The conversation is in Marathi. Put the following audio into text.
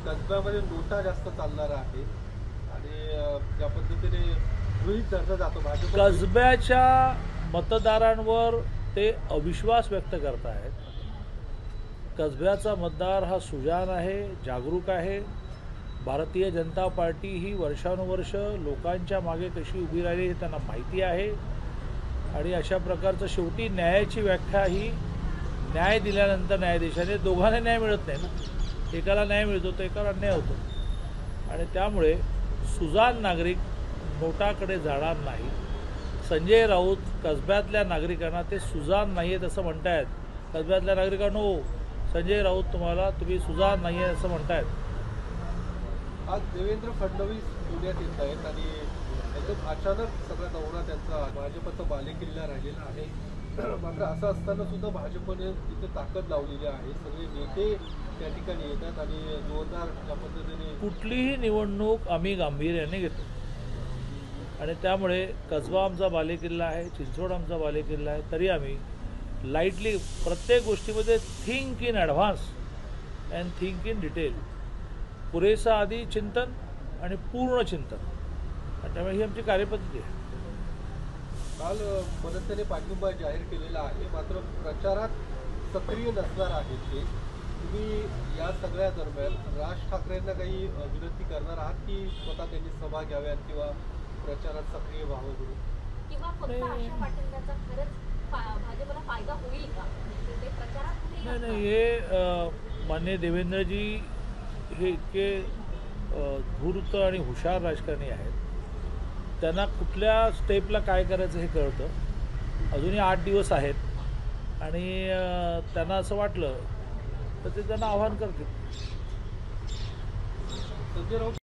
कसब्यामध्ये नोटा जास्त चालणार आहे आणि ज्या पद्धतीने गृहीत धरलं जातं भाजप कसब्याच्या मतदारांवर ते अविश्वास व्यक्त करत आहेत। कसब्याचा मतदार हा सुजाण आहे, जागरूक आहे। भारतीय जनता पार्टी ही वर्षानुवर्ष लोकांच्या मागे कशी उभी राहिली हे त्यांना माहिती आहे आणि अशा प्रकारचं शेवटी न्यायाची व्याख्या ही न्याय दिल्यानंतर न्यायाधीशाने दोघांना न्याय मिळत नाही ना, एकाला न्याय मिळतो तर एकाला अन्याय होतो आणि त्यामुळे सुजाण नागरिक नोटाकडे जाणार नाही। संजय राऊत कसब्यातल्या नागरिकांना ते सुजाण नाही आहेत असं म्हणतायत। कसब्यातल्या नागरिकांनो, संजय राऊत तुम्ही सुजाण नाही आहे असं म्हणतायत। आज देवेंद्र फडणवीस पुण्यात येत आहेत आणि एकदम अचानक सगळा दौरा त्यांचा भाजपचा बालेकिल्ला राहिलेला आहे। मात्र असं असताना सुद्धा भाजपने तिथे ताकद लावलेली आहे, सगळे नेते त्या ठिकाणी येतात आणि जोरदार त्या पद्धतीने कुठलीही निवडणूक आम्ही गांभीर्याने घेतो आणि त्यामुळे कसबा आमचा बालेकिल्ला आहे, चिंचवड आमचा बालेकिल्ला आहे, तरी आम्ही लाईटली प्रत्येक गोष्टीमध्ये think in advance and think in detail, पुरेसं आधी चिंतन आणि पूर्ण चिंतन, आणि त्यामुळे ही आमची कार्यपद्धती आहे। काल मनसेने पाठिंबा जाहीर केलेला आहे, मात्र प्रचारात सक्रिय नसणार आहेत ते। तुम्ही या सगळ्या दरम्यान राज ठाकरेंना काही विनंती करणार आहात की स्वतः त्यांनी सभा घ्याव्यात किंवा प्रचारात सक्रिय व्हावं म्हणून, किंवा फक्त अशा पाठिंब्याचा खरंच भाजपला फायदा होईल का? ते प्रचारात नाही, हे माननीय देवेंद्रजी हे इतके धूर्त आणि हुशार राजकारणी आहेत, त्यांना कुठल्या स्टेपला काय करायचं हे कळतं। अजूनही 8 दिवस आहेत आणि त्यांना असं वाटलं तर ते त्यांना आव्हान करतील। संजय राऊत